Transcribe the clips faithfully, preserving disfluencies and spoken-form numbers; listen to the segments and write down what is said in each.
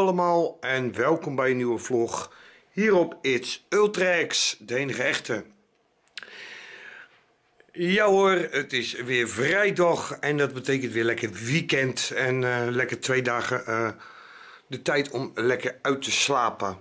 allemaal en welkom bij een nieuwe vlog hier op It's Ultrax, de enige echte. Ja hoor, het is weer vrijdag en dat betekent weer lekker weekend en uh, lekker twee dagen uh, de tijd om lekker uit te slapen.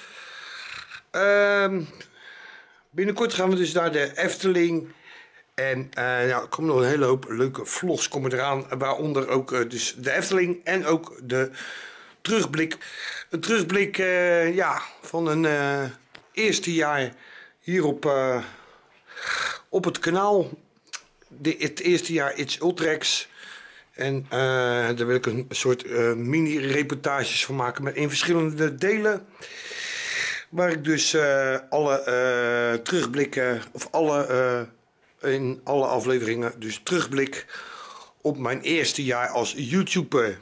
Uh, binnenkort gaan we dus naar de Efteling. En uh, ja, er komen nog een hele hoop leuke vlogs komen eraan, waaronder ook uh, dus de Efteling en ook de terugblik. Een terugblik uh, ja, van een uh, eerste jaar hier op, uh, op het kanaal. De, het eerste jaar It's Ultrax. En uh, daar wil ik een soort uh, mini-reportages van maken met in verschillende delen. Waar ik dus uh, alle uh, terugblikken, of alle... Uh, in alle afleveringen dus terugblik op mijn eerste jaar als YouTuber.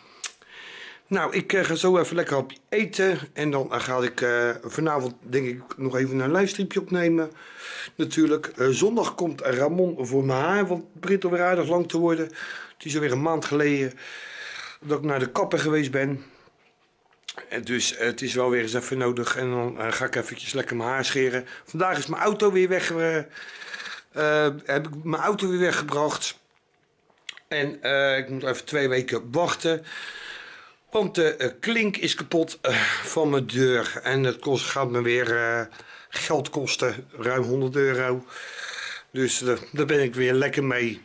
Nou, ik uh, ga zo even lekker op eten. En dan uh, ga ik uh, vanavond denk ik nog even een livestreamje opnemen. Natuurlijk. Uh, zondag komt Ramon voor mijn haar. Want het begint alweer aardig lang te worden. Het is alweer een maand geleden dat ik naar de kapper geweest ben. En dus uh, het is wel weer eens even nodig. En dan uh, ga ik eventjes lekker mijn haar scheren. Vandaag is mijn auto weer weg. Uh, Uh, heb ik mijn auto weer weggebracht. En uh, ik moet even twee weken wachten. Want de uh, klink is kapot uh, van mijn deur. En het kost, gaat me weer uh, geld kosten. Ruim honderd euro. Dus uh, daar ben ik weer lekker mee.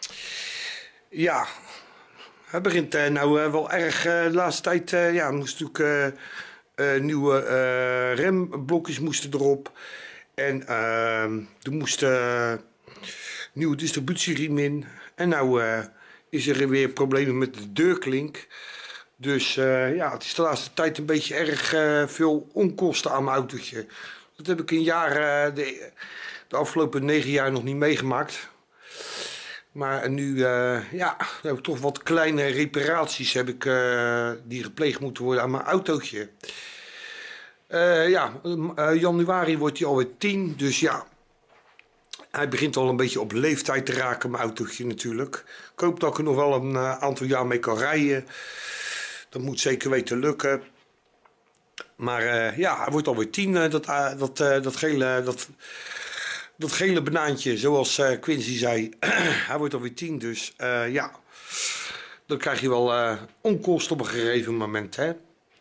Ja. Het begint uh, nou uh, wel erg. Uh, de laatste tijd uh, ja, moest natuurlijk uh, uh, nieuwe uh, remblokjes moesten erop. En uh, er moest uh, nieuwe distributieriem in. En nou uh, is er weer problemen met de deurklink. Dus uh, ja, het is de laatste tijd een beetje erg uh, veel onkosten aan mijn autootje. Dat heb ik in jaar, uh, de, de afgelopen negen jaar nog niet meegemaakt. Maar nu uh, ja, heb ik toch wat kleine reparaties heb ik, uh, die gepleegd moeten worden aan mijn autootje. Uh, ja, uh, januari wordt hij alweer tien, dus ja, hij begint al een beetje op leeftijd te raken, mijn autootje natuurlijk. Ik hoop dat ik er nog wel een uh, aantal jaar mee kan rijden. Dat moet zeker weten lukken. Maar uh, ja, hij wordt alweer tien, uh, dat, uh, dat, uh, dat, gele, dat, dat gele banaantje, zoals uh, Quincy zei. Hij wordt alweer tien, dus uh, ja, dan krijg je wel uh, onkosten op een gegeven moment, hè.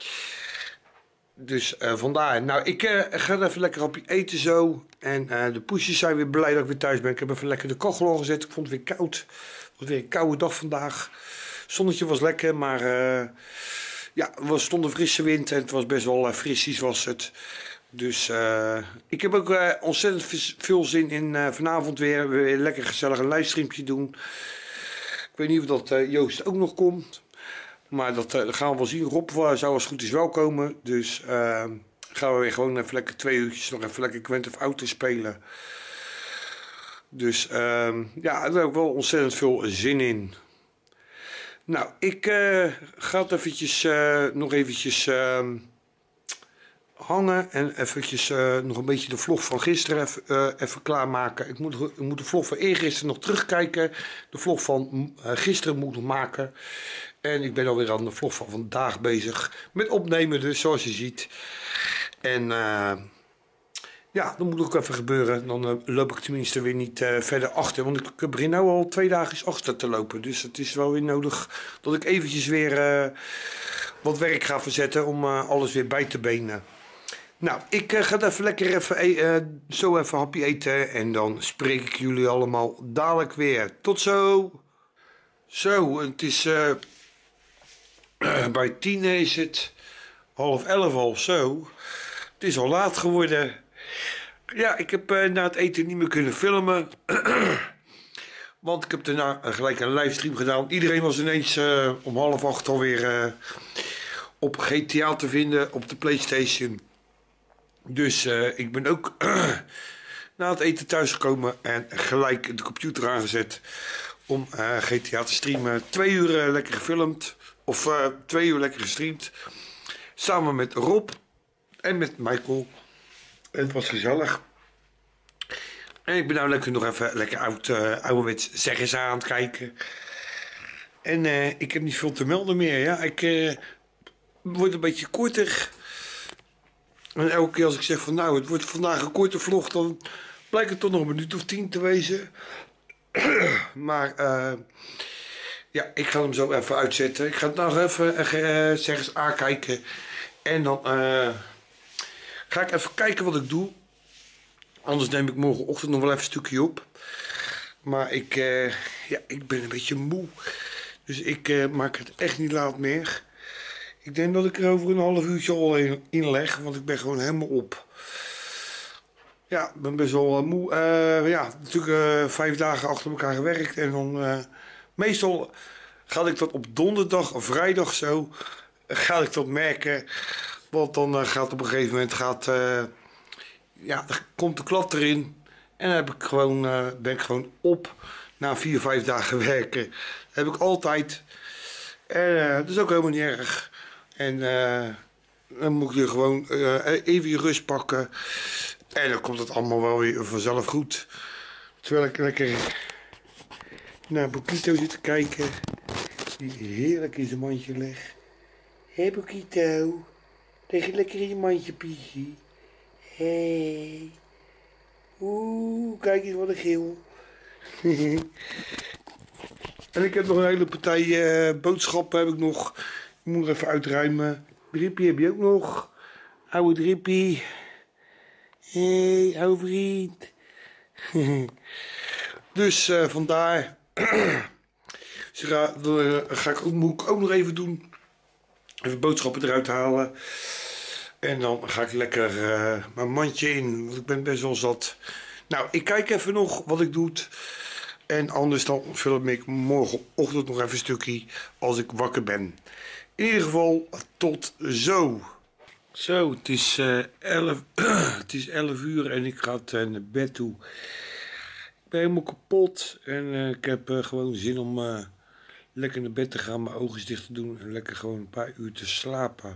Dus uh, vandaar. Nou, ik uh, ga even lekker op eten zo. En uh, de poesjes zijn weer blij dat ik weer thuis ben. Ik heb even lekker de kachel aangezet. Ik vond het weer koud. Het was weer een koude dag vandaag. Het zonnetje was lekker, maar uh, ja, er stond een frisse wind. En het was best wel uh, frissies was het. Dus uh, ik heb ook uh, ontzettend veel zin in uh, vanavond weer, weer lekker gezellig een livestreampje doen. Ik weet niet of dat uh, Joost ook nog komt. Maar dat, uh, dat gaan we wel zien. Rob uh, zou als het goed is wel komen. Dus uh, gaan we weer gewoon even lekker twee uurtjes nog even lekker Grand Theft Auto spelen. Dus uh, ja, daar heb ik wel ontzettend veel zin in. Nou, ik uh, ga het eventjes, uh, nog eventjes uh, hangen. En eventjes uh, nog een beetje de vlog van gisteren even, uh, even klaarmaken. Ik moet, ik moet de vlog van eergisteren nog terugkijken. De vlog van uh, gisteren moet ik maken. En ik ben alweer aan de vlog van vandaag bezig met opnemen, dus zoals je ziet. En uh, ja, dat moet ook even gebeuren. Dan uh, loop ik tenminste weer niet uh, verder achter. Want ik begin nu al twee dagen achter te lopen. Dus het is wel weer nodig dat ik eventjes weer uh, wat werk ga verzetten om uh, alles weer bij te benen. Nou, ik uh, ga even lekker even, uh, zo even een hapje eten. En dan spreek ik jullie allemaal dadelijk weer. Tot zo! Zo, het is... Uh, bij tien is het half elf al zo. Het is al laat geworden. Ja, ik heb uh, na het eten niet meer kunnen filmen. Want ik heb daarna uh, gelijk een livestream gedaan. Iedereen was ineens uh, om half acht alweer uh, op G T A te vinden op de PlayStation. Dus uh, ik ben ook na het eten thuisgekomen en gelijk de computer aangezet om uh, G T A te streamen. Twee uur uh, lekker gefilmd. Of uh, twee uur lekker gestreamd. Samen met Rob en met Michael. En het was gezellig. En ik ben nou lekker nog even lekker oud, uh, ouderwets zeggers aan het kijken. En uh, ik heb niet veel te melden meer. Ja, ik, uh, wordt een beetje korter. En elke keer als ik zeg van nou, het wordt vandaag een korte vlog, dan blijkt het toch nog een minuut of tien te wezen. Maar uh, ja, ik ga hem zo even uitzetten. Ik ga het nog even uh, zeg eens aankijken. En dan uh, ga ik even kijken wat ik doe. Anders neem ik morgenochtend nog wel even een stukje op. Maar ik, uh, ja, ik ben een beetje moe. Dus ik uh, maak het echt niet laat meer. Ik denk dat ik er over een half uurtje al in leg, want ik ben gewoon helemaal op. Ja, ik ben best wel uh, moe. Uh, ja, natuurlijk uh, vijf dagen achter elkaar gewerkt. En dan uh, meestal ga ik dat op donderdag of vrijdag zo, ga ik dat merken. Want dan uh, gaat op een gegeven moment, gaat, uh, ja, dan komt de klad erin. En dan heb ik gewoon, uh, ben ik gewoon op na vier, vijf dagen werken. Dat heb ik altijd. En uh, dat is ook helemaal niet erg. En uh, dan moet je gewoon uh, even je rust pakken. En dan komt het allemaal wel weer vanzelf goed. Terwijl ik lekker naar Bokito zit te kijken. Die heerlijk in zijn mandje legt. Hé hey Bokito, leg je lekker in je mandje, Pietje. Hé. Hey. Oeh, kijk eens wat een geel. En ik heb nog een hele partij uh, boodschappen heb ik nog. Ik moet er even uitruimen. Drippie heb je ook nog. Oude Drippie. Hé, hey, oude vriend. Dus uh, vandaar. Dus ga, uh, ga ik ook, moet ik ook nog even doen. Even boodschappen eruit halen. En dan ga ik lekker uh, mijn mandje in. Want ik ben best wel zat. Nou, ik kijk even nog wat ik doe. En anders dan film ik morgenochtend nog even een stukje als ik wakker ben. In ieder geval, tot zo. Zo, het is, uh, elf, het is elf uur en ik ga uh, naar bed toe. Ik ben helemaal kapot en uh, ik heb uh, gewoon zin om uh, lekker naar bed te gaan, mijn ogen dicht te doen en lekker gewoon een paar uur te slapen.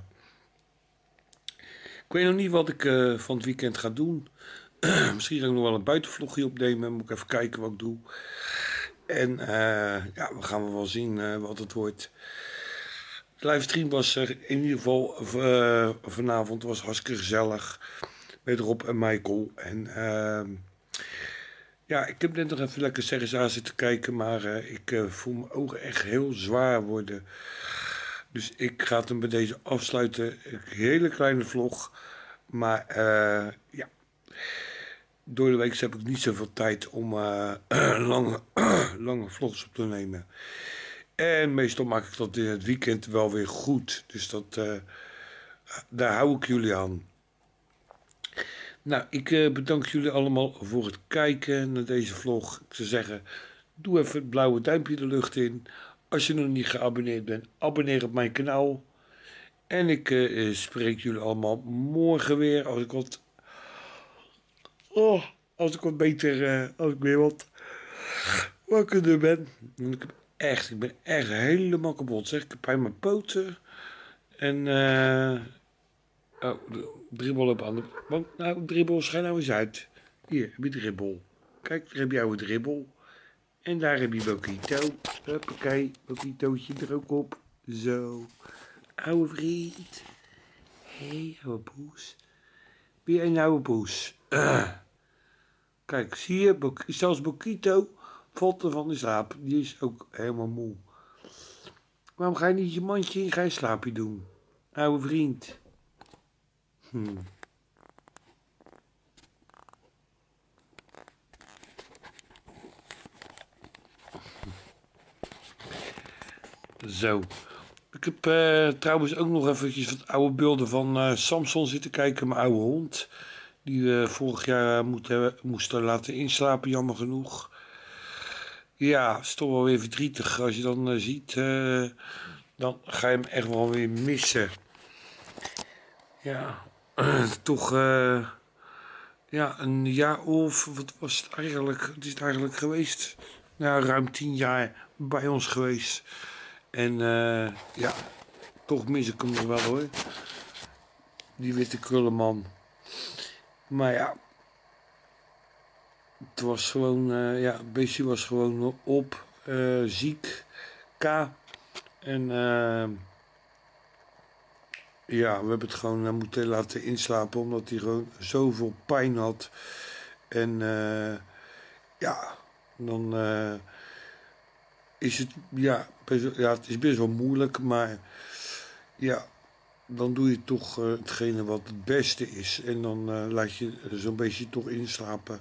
Ik weet nog niet wat ik uh, van het weekend ga doen. Misschien ga ik nog wel een buitenvlogje opnemen, moet ik even kijken wat ik doe. En uh, ja, we gaan wel zien uh, wat het wordt. De livestream was er in ieder geval uh, vanavond was hartstikke gezellig met Rob en Michael. En uh, ja, ik heb net nog even lekker series aan zitten kijken, maar uh, ik uh, voel mijn ogen echt heel zwaar worden. Dus ik ga het hem bij deze afsluiten. Een hele kleine vlog, maar uh, ja. Door de week heb ik niet zoveel tijd om uh, lange, lange vlogs op te nemen. En meestal maak ik dat in het weekend wel weer goed. Dus dat, uh, daar hou ik jullie aan. Nou, ik uh, bedank jullie allemaal voor het kijken naar deze vlog. Ik zou zeggen, doe even het blauwe duimpje de lucht in. Als je nog niet geabonneerd bent, abonneer op mijn kanaal. En ik uh, spreek jullie allemaal morgen weer als ik wat... Oh, als ik wat beter, uh, als ik weer wat wakkerder ben. Ik heb echt, ik ben echt helemaal kapot. Zeg, ik heb pijn mijn poten. En, eh... Uh, oh, dribbel op aan de... Want, nou, dribbel, schijn nou eens uit. Hier, heb je dribbel. Kijk, daar heb je oude dribbel. En daar heb je Bokito. Hoppakee, Bokitootje er ook op. Zo. Oude vriend. Hé, hey, oude poes. Ben jij een oude poes? Uh. Kijk, zie je, Bok zelfs Bokito valt er van de slaap. Die is ook helemaal moe. Waarom ga je niet je mandje in, ga je slaapje doen? Oude vriend. Hmm. Zo. Ik heb uh, trouwens ook nog eventjes wat oude beelden van uh, Samson zitten kijken, mijn oude hond. Die we uh, vorig jaar moesten, moesten laten inslapen, jammer genoeg. Ja, het is toch wel weer verdrietig. Als je dan uh, ziet, uh, dan ga je hem echt wel weer missen. Ja, uh, toch uh, ja, een jaar of, wat was het eigenlijk? Het is het eigenlijk geweest. Nou, ruim tien jaar bij ons geweest. En uh, ja, toch mis ik hem nog wel hoor. Die witte krullenman. Maar ja, het was gewoon, uh, ja, het beestje was gewoon op, uh, ziek, K. En uh, Ja, we hebben het gewoon uh, moeten laten inslapen omdat hij gewoon zoveel pijn had. En uh, ja, dan uh, is het, ja, best, ja, het is best wel moeilijk, maar ja, dan doe je toch uh, hetgene wat het beste is. En dan uh, laat je zo'n beetje toch inslapen.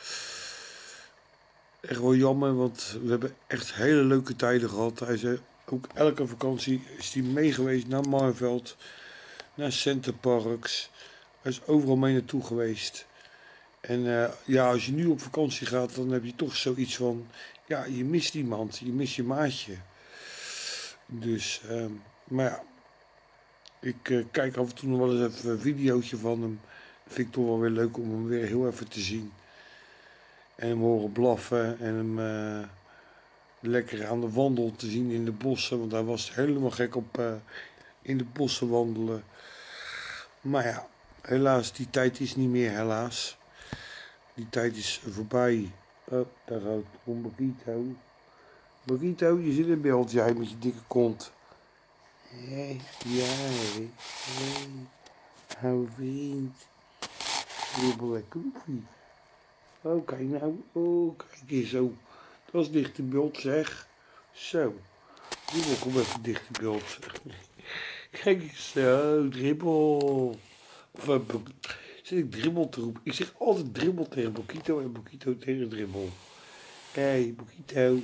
Echt wel jammer, want we hebben echt hele leuke tijden gehad. Hij zei, ook elke vakantie is hij mee geweest naar Marveld, naar Centerparks. Hij is overal mee naartoe geweest. En uh, ja, als je nu op vakantie gaat, dan heb je toch zoiets van, ja, je mist iemand, je mist je maatje. Dus, uh, maar ja, ik uh, kijk af en toe nog wel eens even een videootje van hem. Dat vind ik toch wel weer leuk om hem weer heel even te zien. En hem horen blaffen en hem uh, lekker aan de wandel te zien in de bossen. Want hij was helemaal gek op uh, in de bossen wandelen. Maar ja, helaas, die tijd is niet meer, helaas. Die tijd is voorbij. Oh, daar gaat om Burrito. Burrito, je zit in beeld, jij met je dikke kont. Hé, hey, jij. Hé, hou vriend. Dribbel lekker koffie. Oh, kijk nou. Oh, kijk eens zo. Dat is dicht in beeld, zeg. Zo. Dribbel, kom even dicht in beeld. Kijk eens zo, dribbel. Of, uh, zit ik dribbel te roepen? Ik zeg altijd dribbel tegen Burrito en Burrito tegen dribbel. Hé, hey, Burrito.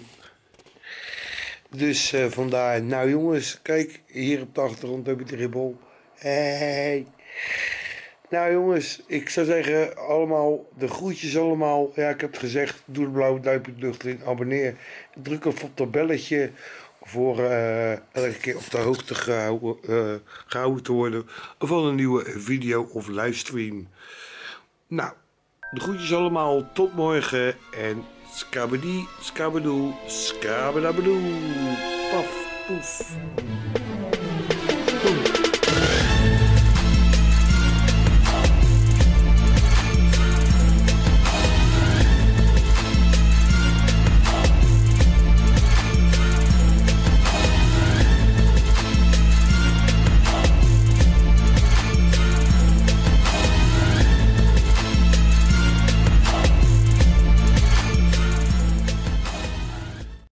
Dus uh, vandaar, nou jongens, kijk, hier op de achtergrond heb ik dribbel. Hey. Nou jongens, ik zou zeggen, allemaal, de groetjes allemaal. Ja, ik heb het gezegd, doe het blauwe duimpje de lucht in, abonneer. Druk even op dat belletje voor uh, elke keer op de hoogte gehouden, uh, gehouden te worden van een nieuwe video of livestream. Nou, de groetjes allemaal, tot morgen en skabedi, skabedoe, skabadabedoe, paf, poef.